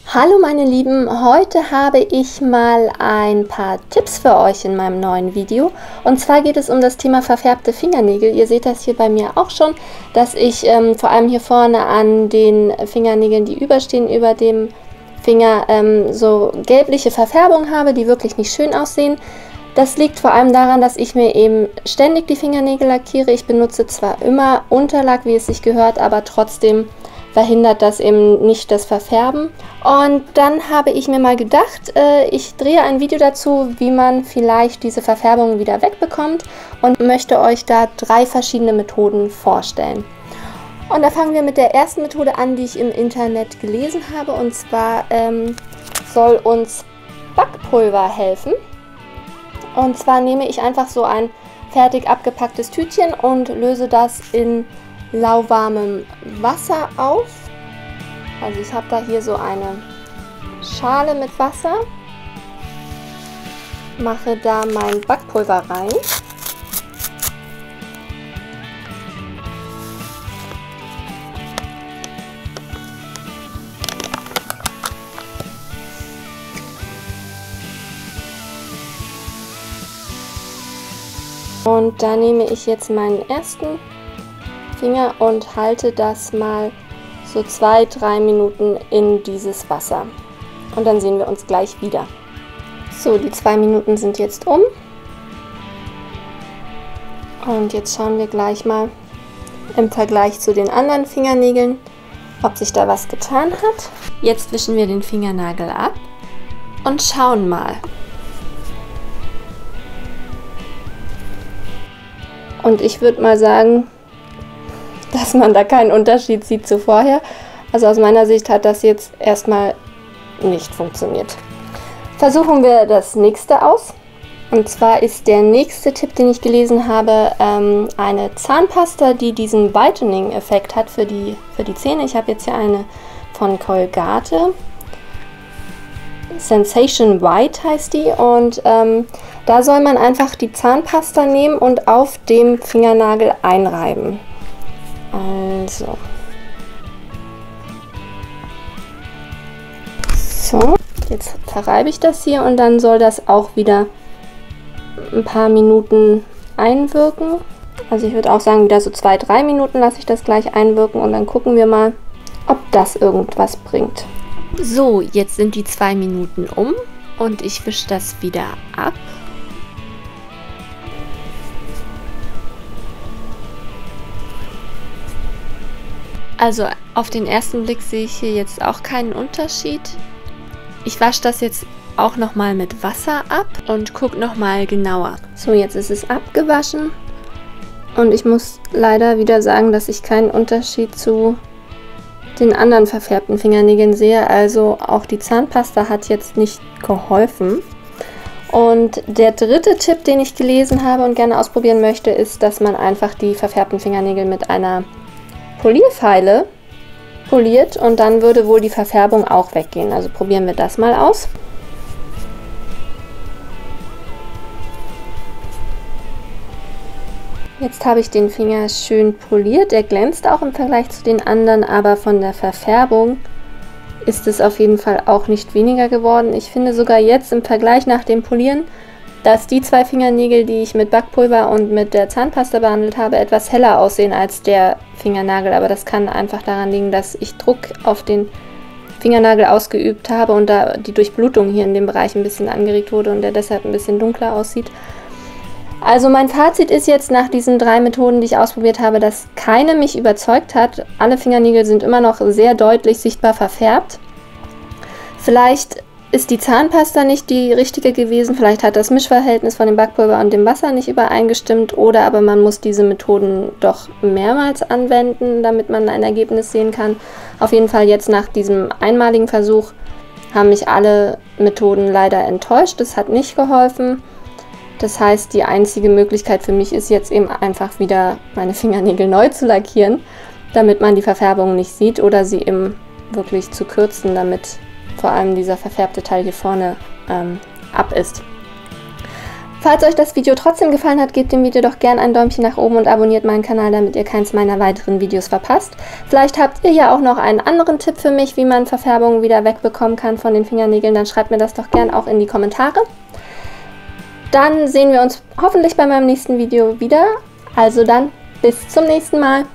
Hallo meine Lieben, heute habe ich mal ein paar Tipps für euch in meinem neuen Video. Und zwar geht es um das Thema verfärbte Fingernägel. Ihr seht das hier bei mir auch schon, dass ich vor allem hier vorne an den Fingernägeln, die überstehen über dem Finger, so gelbliche Verfärbung habe, die wirklich nicht schön aussehen. Das liegt vor allem daran, dass ich mir eben ständig die Fingernägel lackiere. Ich benutze zwar immer Unterlack, wie es sich gehört, aber trotzdem verhindert das eben nicht das Verfärben. Und dann habe ich mir mal gedacht, ich drehe ein Video dazu, wie man vielleicht diese Verfärbung wieder wegbekommt und möchte euch da 3 verschiedene Methoden vorstellen. Und da fangen wir mit der ersten Methode an, die ich im Internet gelesen habe. Und zwar soll uns Backpulver helfen. Und zwar nehme ich einfach so ein fertig abgepacktes Tütchen und löse das in lauwarmem Wasser auf. Also ich habe da hier so eine Schale mit Wasser, mache da mein Backpulver rein. Und da nehme ich jetzt meinen ersten Finger und halte das mal so 2-3 Minuten in dieses Wasser. Und dann sehen wir uns gleich wieder. So, die 2 Minuten sind jetzt um. Und jetzt schauen wir gleich mal im Vergleich zu den anderen Fingernägeln, ob sich da was getan hat. Jetzt wischen wir den Fingernagel ab und schauen mal. Und ich würde mal sagen, dass man da keinen Unterschied sieht zu vorher. Also aus meiner Sicht hat das jetzt erstmal nicht funktioniert. Versuchen wir das nächste aus. Und zwar ist der nächste Tipp, den ich gelesen habe, eine Zahnpasta, die diesen Whitening-Effekt hat für die Zähne. Ich habe jetzt hier eine von Colgate. Sensation White heißt die. Und da soll man einfach die Zahnpasta nehmen und auf dem Fingernagel einreiben. Also. So, jetzt verreibe ich das hier und dann soll das auch wieder ein paar Minuten einwirken. Also ich würde auch sagen, wieder so 2-3 Minuten lasse ich das gleich einwirken und dann gucken wir mal, ob das irgendwas bringt. So, jetzt sind die 2 Minuten um und ich wische das wieder ab. Also auf den ersten Blick sehe ich hier jetzt auch keinen Unterschied. Ich wasche das jetzt auch nochmal mit Wasser ab und gucke nochmal genauer. So, jetzt ist es abgewaschen und ich muss leider wieder sagen, dass ich keinen Unterschied zu den anderen verfärbten Fingernägeln sehe. Also auch die Zahnpasta hat jetzt nicht geholfen. Und der dritte Tipp, den ich gelesen habe und gerne ausprobieren möchte, ist, dass man einfach die verfärbten Fingernägel mit einer Polierfeile poliert und dann würde wohl die Verfärbung auch weggehen. Also probieren wir das mal aus. Jetzt habe ich den Finger schön poliert. Er glänzt auch im Vergleich zu den anderen, aber von der Verfärbung ist es auf jeden Fall auch nicht weniger geworden. Ich finde sogar jetzt im Vergleich nach dem Polieren, dass die 2 Fingernägel, die ich mit Backpulver und mit der Zahnpasta behandelt habe, etwas heller aussehen als der Fingernagel. Aber das kann einfach daran liegen, dass ich Druck auf den Fingernagel ausgeübt habe und da die Durchblutung hier in dem Bereich ein bisschen angeregt wurde und der deshalb ein bisschen dunkler aussieht. Also mein Fazit ist jetzt nach diesen 3 Methoden, die ich ausprobiert habe, dass keine mich überzeugt hat. Alle Fingernägel sind immer noch sehr deutlich sichtbar verfärbt. Vielleicht ist die Zahnpasta nicht die richtige gewesen, vielleicht hat das Mischverhältnis von dem Backpulver und dem Wasser nicht übereingestimmt oder aber man muss diese Methoden doch mehrmals anwenden, damit man ein Ergebnis sehen kann. Auf jeden Fall jetzt nach diesem einmaligen Versuch haben mich alle Methoden leider enttäuscht, das hat nicht geholfen. Das heißt, die einzige Möglichkeit für mich ist jetzt eben einfach wieder meine Fingernägel neu zu lackieren, damit man die Verfärbung nicht sieht oder sie eben wirklich zu kürzen, damit vor allem dieser verfärbte Teil hier vorne ab ist. Falls euch das Video trotzdem gefallen hat, gebt dem Video doch gerne ein Däumchen nach oben und abonniert meinen Kanal, damit ihr keins meiner weiteren Videos verpasst. Vielleicht habt ihr ja auch noch einen anderen Tipp für mich, wie man Verfärbungen wieder wegbekommen kann von den Fingernägeln, dann schreibt mir das doch gerne auch in die Kommentare. Dann sehen wir uns hoffentlich bei meinem nächsten Video wieder. Also dann, bis zum nächsten Mal.